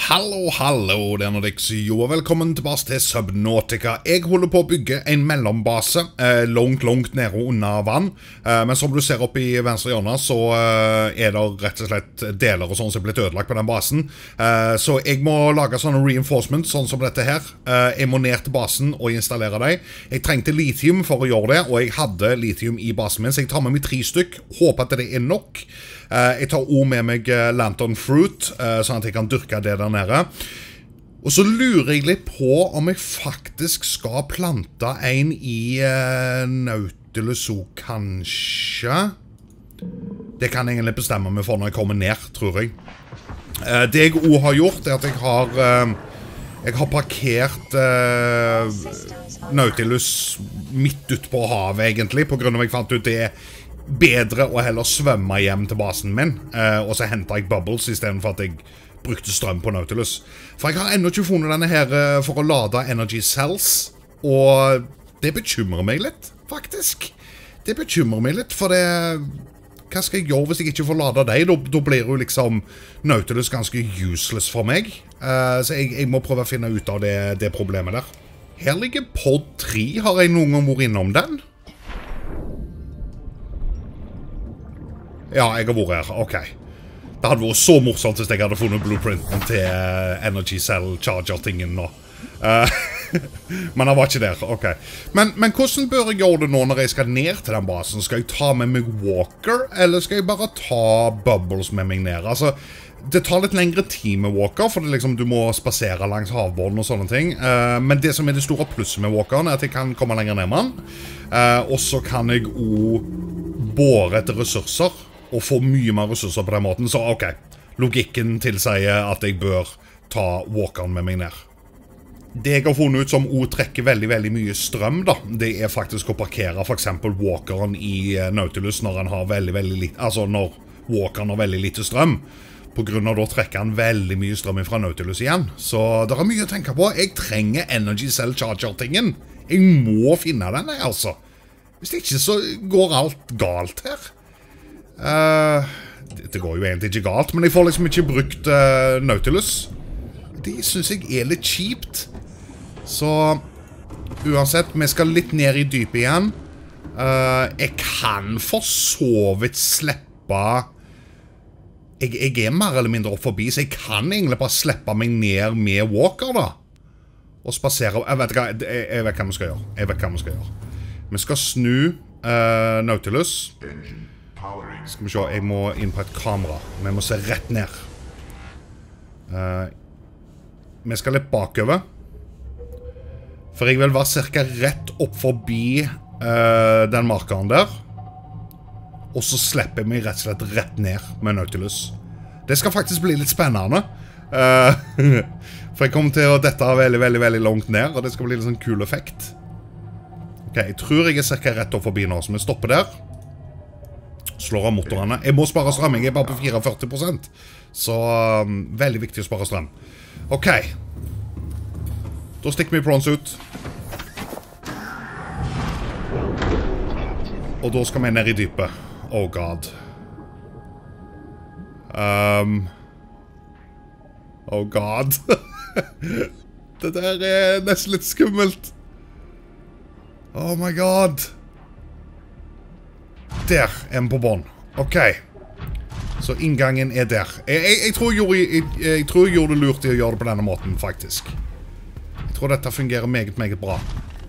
Hallo, hallo, det er Nordix, og velkommen tilbake til Subnautica. Jeg holder på å bygge en mellombase, langt nede under vann. Men som du ser oppe i venstre hjørne, så er det rett og slett deler og sånn som er blitt ødelagt på den basen. Så jeg må lage sånne reinforcements, sånn som dette her. Jeg må ned til basen og installere dem. Jeg trengte lithium for å gjøre det, og jeg hadde lithium i basen min, så jeg tar med meg 3 stykk. Håper at det er nok. Jeg tar også med meg Lantern Fruit, sånn at jeg kan dyrke det der nede. Og så lurer jeg litt på om jeg faktisk skal plante en i Nautilus også, kanskje. Det kan jeg egentlig bestemme meg for når jeg kommer ned, tror jeg. Det jeg også har gjort, er at jeg har parkert Nautilus midt ute på havet, egentlig, på grunn av at jeg fant ut det bedre å heller svømme hjem til basen min, og så hentet jeg bubbles i stedet for at jeg brukte strøm på Nautilus. For jeg har enda ikke funnet denne her for å lade energy cells, og det bekymrer meg litt, faktisk. Det bekymrer meg litt, for det... Hva skal jeg gjøre hvis jeg ikke får lade deg? Da blir jo liksom Nautilus ganske useless for meg. Så jeg må prøve å finne ut av det problemet der. Her ligger pod 3. Har jeg noen gang vært innom den? Ja, jeg har vært her. Ok. Det hadde vært så morsomt hvis jeg hadde funnet blueprinten til Energy Cell Charger-tingen nå. Men det var ikke der. Ok. Men hvordan bør jeg gjøre det nå når jeg skal ned til den basen? Skal jeg ta med meg Walker, eller skal jeg bare ta Bubbles med meg ned? Altså, det tar litt lengre tid med Walker, for det liksom, du må spasere langs havbånden og sånne ting. Men det som er det store plusset med Walkeren er at jeg kan komme lenger ned med den. Og så kan jeg også bore etter ressurser, og få mye mer ressurser på den måten. Så ok, logikken tilsier at jeg bør ta Walkeren med meg ned. Det jeg har funnet ut som også trekker veldig mye strøm da, det er faktisk å parkere for eksempel Walkeren i Nautilus når han har veldig lite, altså når Walkeren har veldig lite strøm. På grunn av da trekker han veldig mye strøm fra Nautilus igjen. Så det er mye å tenke på. Jeg trenger Energy Cell Charger-tingen. Jeg må finne den, altså. Hvis ikke så går alt galt her. Det går jo egentlig ikke galt, men jeg får liksom ikke brukt Nautilus. Det synes jeg er litt kjipt. Så uansett, vi skal litt ned i dypet igjen. Jeg kan for så vidt slippe jeg er mer eller mindre opp forbi, så jeg kan egentlig bare slippe meg ned med Walker da, og spasere. Jeg vet hva vi skal gjøre. Vi skal snu Nautilus. Skal vi se, jeg må inn på et kamera. Vi må se rett ned. Vi skal litt bakover. For jeg vil være cirka rett opp forbi den markeren der. Og så slipper jeg meg rett og slett rett ned med Nautilus. Det skal faktisk bli litt spennende. For jeg kommer til å dette veldig langt ned, og det skal bli litt sånn kul effekt. Ok, jeg tror jeg er cirka rett opp forbi nå, så vi stopper der. Slår av motorene. Jeg må spare strøm, jeg er bare på 44%. Så veldig viktig å spare strøm. Ok. Da stikker vi prawns ut. Og da skal vi ned i dypet. Oh god. Oh god. Det der er nesten litt skummelt. Oh my god. Der er den på bånd. Ok. Så inngangen er der. Jeg tror jeg gjorde det lurt i å gjøre det på denne måten, faktisk. Jeg tror dette fungerer meget bra.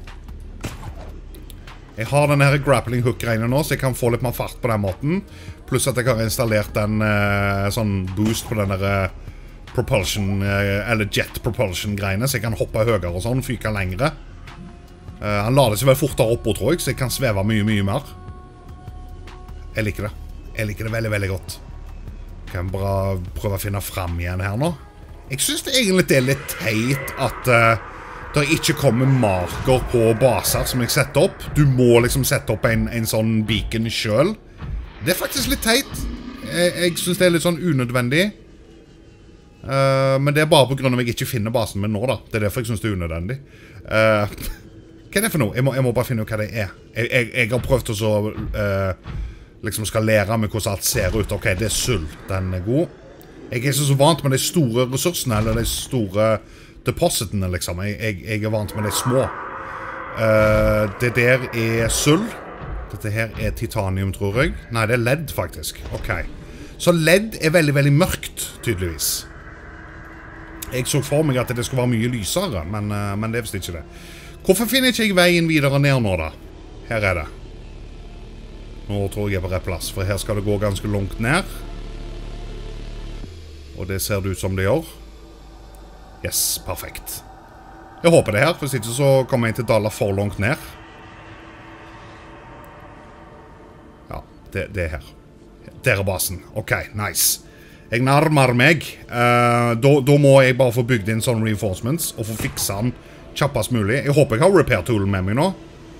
Jeg har denne her grappling hook-greiene nå, så jeg kan få litt mer fart på den måten. Pluss at jeg har installert en sånn boost på denne propulsion, eller jet propulsion-greiene, så jeg kan hoppe høyere og sånn, fyke lengre. Han lader seg vel fortere oppå, tror jeg, så jeg kan sveve mye mer. Jeg liker det. Jeg liker det veldig godt. Kan jeg bare prøve å finne frem igjen her nå. Jeg synes det egentlig er litt teit at det ikke kommer marker på baser som jeg setter opp. Du må liksom sette opp en sånn beacon selv. Det er faktisk litt teit. Jeg synes det er litt sånn unødvendig. Men det er bare på grunn av at jeg ikke finner basen min nå da. Det er derfor jeg synes det er unødvendig. Hva er det for noe? Jeg må bare finne ut hva det er. Jeg har prøvd å så... liksom skal lære meg hvordan alt ser ut. Ok, det er sølv. Den er god. Jeg er ikke så vant med de store ressursene, eller de store depositene, liksom. Jeg er vant med de små. Det der er sølv. Dette her er titanium, tror jeg. Nei, det er ledd, faktisk. Ok. Så ledd er veldig, veldig mørkt, tydeligvis. Jeg så for meg at det skulle være mye lysere, men det er vist ikke det. Hvorfor finner ikke jeg veien videre ned nå, da? Her er det. Nå tror jeg på rett plass, for her skal det gå ganske langt ned. Og det ser det ut som det gjør. Yes, perfekt. Jeg håper det her, hvis ikke så kommer jeg til dala for langt ned. Ja, det er her. Der er basen. Ok, nice. Jeg nærmer meg. Da må jeg bare få bygd inn sånne reinforcements, og få fiksa den kjappest mulig. Jeg håper jeg har repair toolen med meg nå.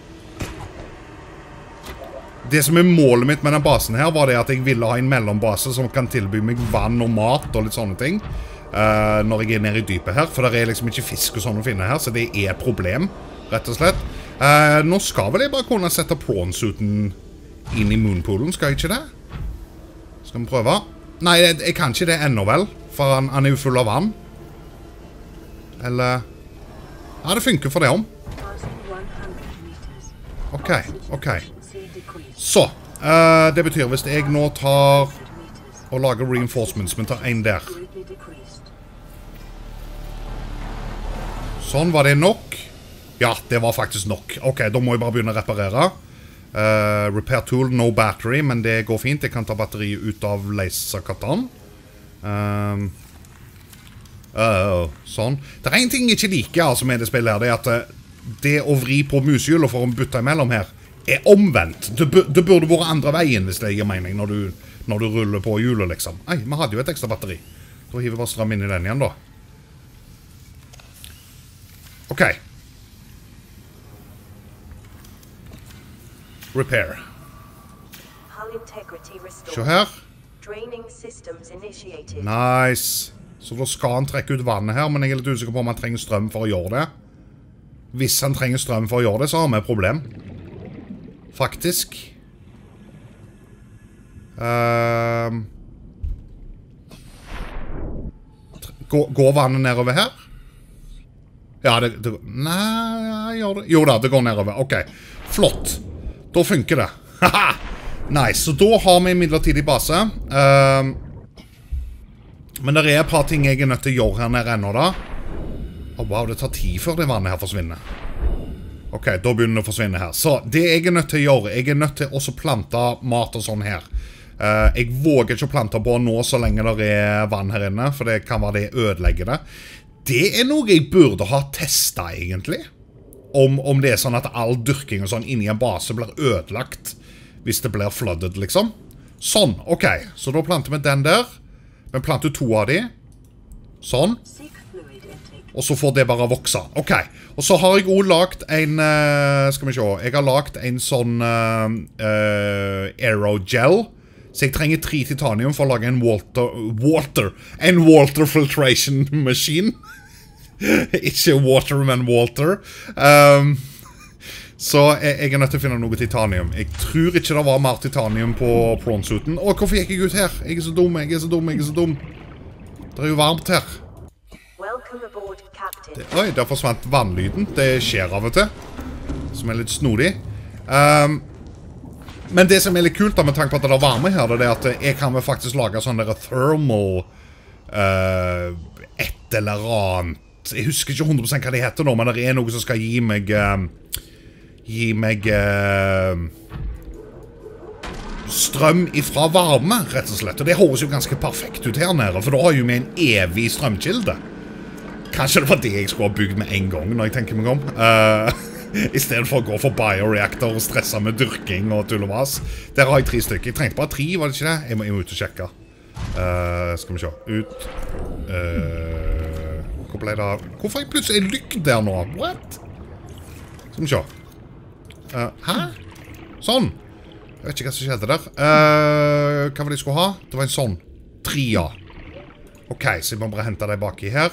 Det som er målet mitt med den basen her, var det at jeg ville ha en mellombase som kan tilby meg vann og mat og litt sånne ting. Når jeg er nede i dypet her, for det er liksom ikke fisk og sånn å finne her, så det er et problem, rett og slett. Nå skal vel jeg bare kunne sette prawn-suiten inn i moonpoolen, skal jeg ikke det? Skal vi prøve? Nei, jeg kan ikke det ennå vel, for han er jo full av vann. Eller... Ja, det funker for det om. Ok. Så, det betyr hvis jeg nå tar og lager reinforcements, men tar en der. Sånn, var det nok? Ja, det var faktisk nok. Ok, da må jeg bare begynne å reparere. Repair tool, no battery, men det går fint. Jeg kan ta batteriet ut av laserkattan. Sånn. Det er en ting jeg ikke liker altså, med det spillet her, det er at det å vri på mushjulet for å bytte imellom her, er omvendt. Det burde vært andre veien, hvis det gir mening, når du ruller på hjulet, liksom. Nei, vi hadde jo et ekstra batteri. Da hiver vi bare strøm inn i den igjen, da. Ok. Repair. Se her. Nice. Så da skal han trekke ut vannet her, men jeg er litt usikker på om han trenger strøm for å gjøre det. Hvis han trenger strøm for å gjøre det, så har vi et problem. Faktisk. Går vannet nedover her? Ja, nei, gjør det. Jo da, det går nedover. Ok, flott. Da funker det. Haha! Nice, så da har vi en midlertidig base. Men det er et par ting jeg er nødt til å gjøre her nede ennå da. Wow, det tar tid før det vannet her forsvinner. Ok, da begynner det å forsvinne her. Så det jeg er nødt til å gjøre, jeg er nødt til også plante mat og sånn her. Jeg våger ikke å plante på nå så lenge det er vann her inne, for det kan være det ødelegger det. Det er noe jeg burde ha testet egentlig. Om det er sånn at all dyrking og sånn inni en base blir ødelagt hvis det blir flooded, liksom. Sånn, ok. Så da planter vi den der. Vi planter 2 av de. Sånn. Og så får det bare vokse. Ok. Og så har jeg også lagt en... skal vi se. Jeg har lagt en sånn aerogel. Så jeg trenger 3 titanium for å lage en water filtration machine. Ikke water, men Walter. Så jeg er nødt til å finne noe titanium. Jeg tror ikke det var mer titanium på prawn-suiten. Åh, hvorfor gikk jeg ut her? Jeg er så dum, jeg er så dum, jeg er så dum. Det er jo varmt her. Oi, der forsvant vannlyden. Det skjer av og til. Som er litt snodig. Men det som er litt kult da, med tanke på at det er varme her, det er at jeg kan vel faktisk lage sånn der thermal et eller annet. Jeg husker ikke 100% hva det heter nå, men det er noe som skal gi meg strøm ifra varme, rett og slett. Og det høres jo ganske perfekt ut her nede, for da har jo vi en evig strømkilde. Kanskje det var det jeg skulle ha bygd med en gang, når jeg tenker meg om. I stedet for å gå for bioreaktor og stresse med dyrking og tull og vas. Der har jeg 3 stykker. Jeg trengte bare 3, var det ikke det? Jeg må ut og sjekke. Skal vi se. Ut. Hvor ble det? Hvorfor har jeg plutselig lykt der nå? What? Skal vi se. Hæ? Sånn. Jeg vet ikke hva som skjedde der. Hva var det jeg skulle ha? Det var en sånn. 3, ja. Ok, så jeg må bare hente deg bak i her.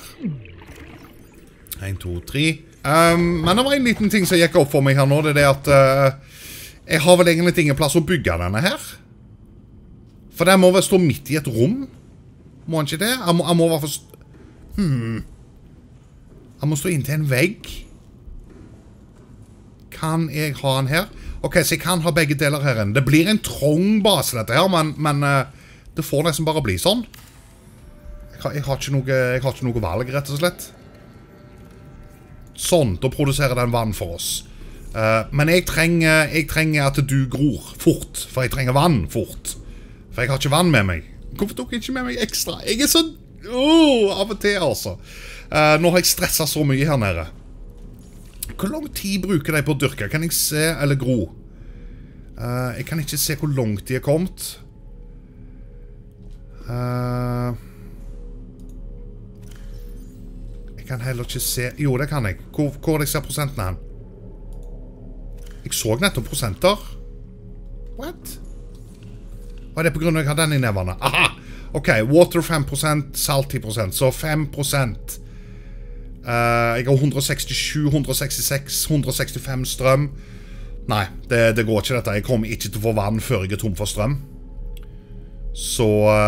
1, 2, 3. Men det var en liten ting som gikk opp for meg her nå. Det er det at jeg har vel egentlig ingen plass å bygge denne her. For den må vel stå midt i et rom. Må han ikke det? Han må i hvert fall... Han må stå inntil en vegg. Kan jeg ha han her? Ok, så jeg kan ha begge deler her inne. Det blir en trong base dette her, men det får nesten bare bli sånn. Jeg har ikke noe valg, rett og slett. Sånn, da produserer den vann for oss. Men jeg trenger at du gror fort, for jeg trenger vann fort. For jeg har ikke vann med meg. Hvorfor tok jeg ikke med meg ekstra? Jeg så... av og til, altså. Nå har jeg stresset så mye her nede. Hvor lang tid bruker de på å dyrke? Kan jeg se, eller gro? Jeg kan ikke se hvor langt de er kommet. Jeg kan heller ikke se... Jo, det kan jeg. Hvor jeg ser prosentene hen? Jeg så nettopp prosenter. What? Hva er det på grunn av at jeg har den i nevene? Aha! Ok, water 5%, salt 10%. Så 5%. Jeg har 167, 166, 165 strøm. Nei, det går ikke dette. Jeg kommer ikke til å få vann før jeg er tom for strøm. Så...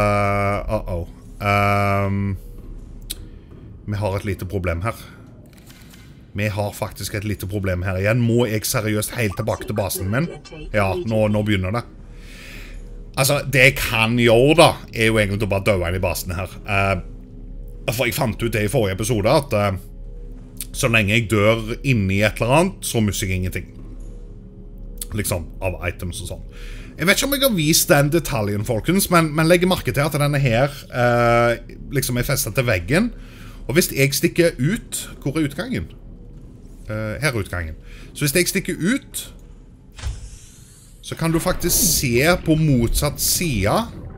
vi har et lite problem her. Vi har faktisk et lite problem her igjen. Må jeg seriøst helt tilbake til basen min? Ja, nå begynner det. Altså, det jeg kan gjøre da, er jo egentlig å bare døde inn i basen her. For jeg fant ut det i forrige episode, at så lenge jeg dør inni et eller annet, så misser jeg ingenting. Liksom, av items og sånn. Jeg vet ikke om jeg har vist den detaljen, folkens, men legg merke til at denne her liksom er festet til veggen. Og hvis jeg stikker ut... Hvor er utgangen? Her er utgangen. Så hvis jeg stikker ut, så kan du faktisk se på motsatt side.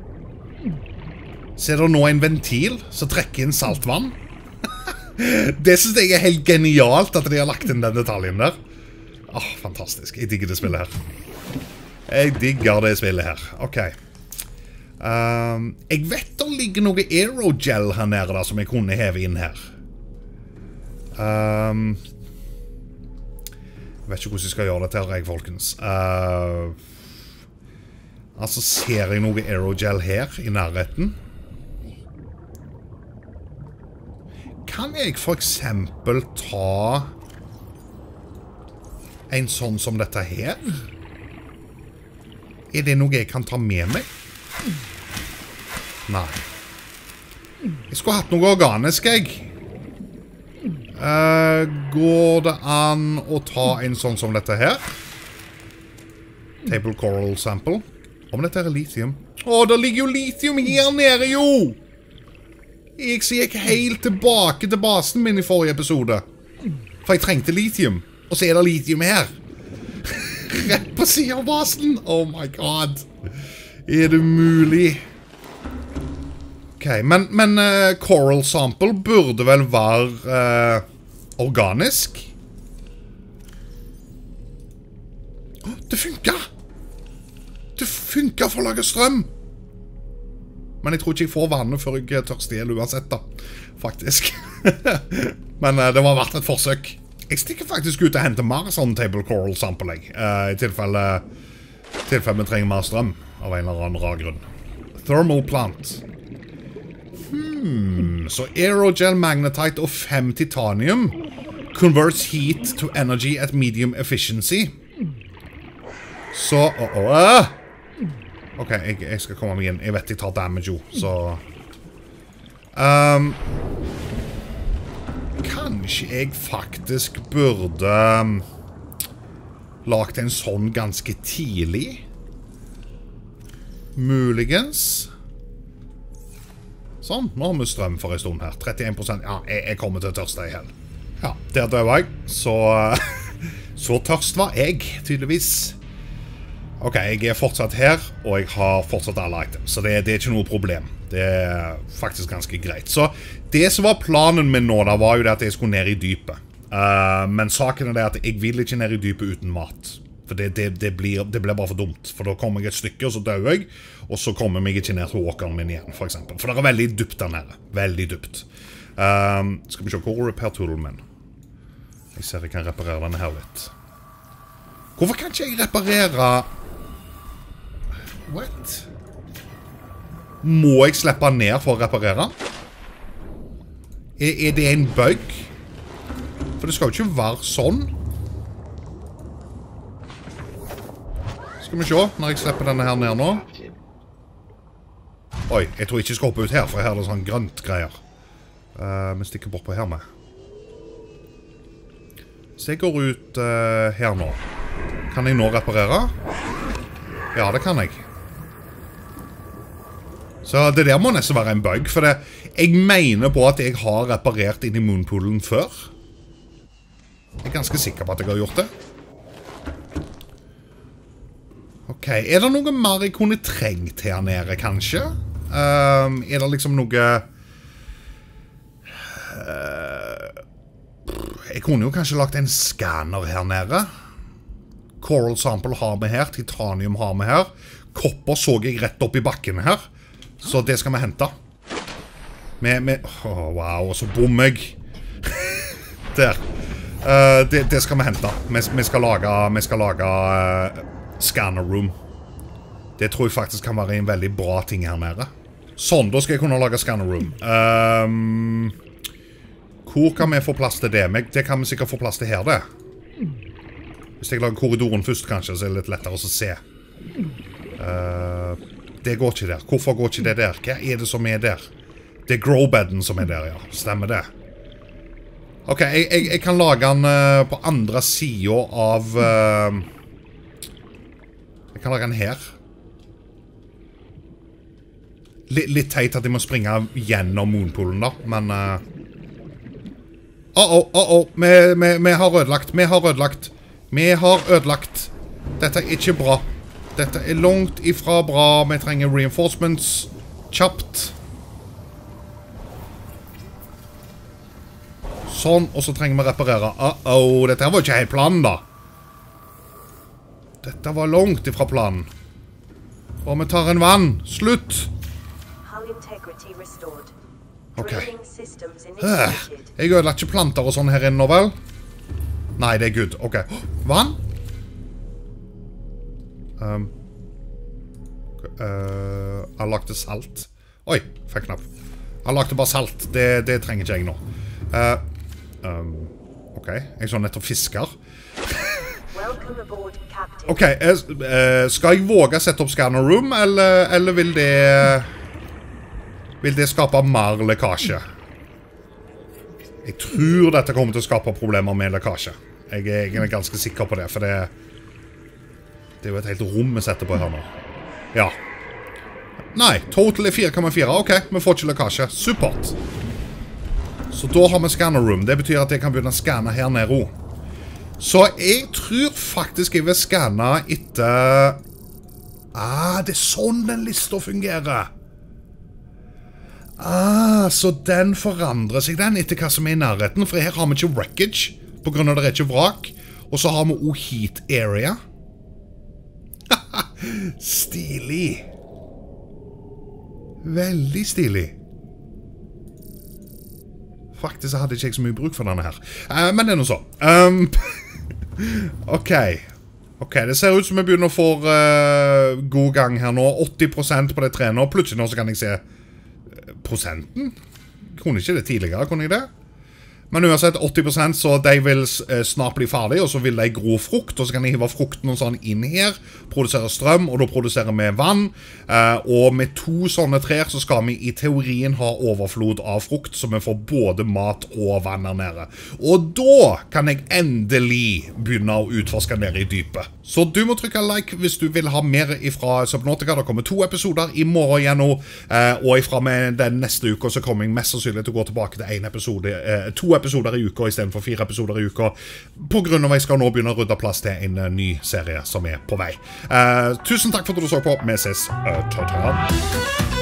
Ser du nå en ventil som trekker inn saltvann? Det synes jeg er helt genialt at de har lagt inn den detaljen der. Fantastisk. Jeg digger det spillet her. Jeg digger det spillet her. Ok. Jeg vet det ligger noe aerogel her nede da, som jeg kunne heve inn her. Jeg vet ikke hvordan jeg skal gjøre dette her, folkens. Altså, ser jeg noe aerogel her i nærheten? Kan jeg for eksempel ta en sånn som dette her? Er det noe jeg kan ta med meg? Nei. Jeg skulle hatt noe organisk, jeg. Går det an å ta en sånn som dette her? Table coral sample. Om dette er lithium. Det ligger jo lithium her nede, jo! Jeg gikk helt tilbake til basen min i forrige episode. For jeg trengte lithium. Og så er det lithium her. Rett på siden av basen. Oh my god. Er det mulig? Ok, men coral sample burde vel være organisk? Det funker! Det funker for å lage strøm! Men jeg tror ikke jeg får vannet før jeg tørster ihjel uansett da, faktisk. Men det var verdt et forsøk. Jeg stikker faktisk ut og henter mer sånn table coral sample, i tilfelle vi trenger mer strøm, av en eller annen rar grunn. Thermal plant. Så aerogel magnetite og 5 titanium converts heat to energy at medium efficiency. Så, ok, jeg skal komme meg inn. Jeg vet jeg tar damage jo, så... kanskje jeg faktisk burde lagt en sånn ganske tidlig? Muligens? Sånn, nå har vi strøm for en stund her. 31%. Ja, jeg kommer til å tørste i hel. Ja, der døde jeg. Så tørst var jeg, tydeligvis. Ok, jeg er fortsatt her, og jeg har fortsatt alle items. Så det er ikke noe problem. Det er faktisk ganske greit. Så det som var planen min nå, da var jo det at jeg skulle ned i dypet. Men saken er det at jeg vil ikke ned i dypet uten mat. For det blir bare for dumt. For da kommer jeg et stykke, og så dør jeg. Og så kommer jeg ikke ned til åkeren min igjen, for eksempel. For det er veldig dypt der nede. Veldig dypt. Skal vi se, hvor er repair toolen min? Jeg ser jeg kan reparere denne her litt. Hvorfor kan ikke jeg reparere... What? Må jeg slippe den ned for å reparere? Er det en bug? For det skal jo ikke være sånn. Skal vi se når jeg slipper denne her ned nå. Oi, jeg tror ikke jeg skal hoppe ut her, for her er det sånn grønt greier. Vi stikker bort på her med. Så jeg går ut her nå. Kan jeg nå reparere? Ja, det kan jeg. Så det der må nesten være en bug, for jeg mener på at jeg har reparert inn i moonpoolen før. Jeg er ganske sikker på at jeg har gjort det. Ok, er det noe mer jeg kunne trengt her nede, kanskje? Er det liksom noe... jeg kunne jo kanskje lagt en scanner her nede. Coral Sample har vi her, Titanium har vi her. Kopper så jeg rett opp i bakken her. Så det skal vi hente. Wow, og så bom jeg. Der. Det skal vi hente. Vi skal lage scanner room. Det tror jeg faktisk kan være en veldig bra ting her nede. Sånn, da skal jeg kunne lage scanner room. Hvor kan vi få plass til det? Det kan vi sikkert få plass til her, det. Hvis jeg lager korridoren først, kanskje, så er det litt lettere å se. Det går ikke der. Hvorfor går ikke det der? Hva er det som er der? Det er growbedden som er der, ja. Stemmer det. Ok, jeg kan lage den på andre siden av... jeg kan lage den her. Litt teit at jeg må springe gjennom moonpoolen da, men... Vi har ødelagt. Dette er ikke bra. Dette er langt ifra bra. Vi trenger reinforcements. Kjapt. Sånn, og så trenger vi reparere. Dette her var ikke helt planen da. Dette var langt ifra planen. Og vi tar en vann. Slutt! Ok. Jeg ødelagt ikke planter og sånn her inne nå, vel? Nei, det er good. Ok. Vann? Jeg lagde salt. Oi, fikk knapp. Jeg lagde bare salt. Det trenger ikke jeg nå. Ok, jeg så nettopp fisker. Ok, skal jeg våge å sette opp scanner room, eller vil det skape mer lekkasje? Jeg tror dette kommer til å skape problemer med lekkasje. Jeg er ganske sikker på det, for det er jo et helt rom vi setter på her nå. Ja. Nei, total er 4,4. Ok, vi får ikke lekkasje. Supert. Så da har vi scanner room. Det betyr at jeg kan begynne å scanne her nede. Så jeg tror faktisk jeg vil scanne etter... det er sånn den lista fungerer. Så den forandrer seg den etter hva som er i nærheten. For her har vi ikke wreckage, på grunn av det er ikke vrak. Og så har vi også heat area. Stilig. Veldig stilig. Faktisk hadde ikke jeg så mye bruk for denne her. Men det er noe så. Ok, det ser ut som vi begynner å få god gang her nå. 80% på det treet nå. Plutselig nå så kan jeg se prosenten. Kunne ikke det tidligere, kunne jeg det? Men uansett 80%, så de vil snart bli ferdig, og så vil de gro frukt, og så kan de hive frukten og sånn inn her, produsere strøm, og da produserer vi vann, og med 2 sånne trær så skal vi i teorien ha overflod av frukt, så vi får både mat og vann her nede. Og da kan jeg endelig begynne å utforske ned i dypet. Så du må trykke like hvis du vil ha mer ifra Subnautica. Det kommer 2 episoder i morgen igjen nå, og ifra med den neste uke så kommer jeg mest sannsynlig til å gå tilbake til 1 episode, 2 episoder i uka i stedet for 4 episoder i uka, på grunn av at jeg skal nå begynne å rydde plass til en ny serie som er på vei. Tusen takk for at du så på. Vi ses. Ta-ta.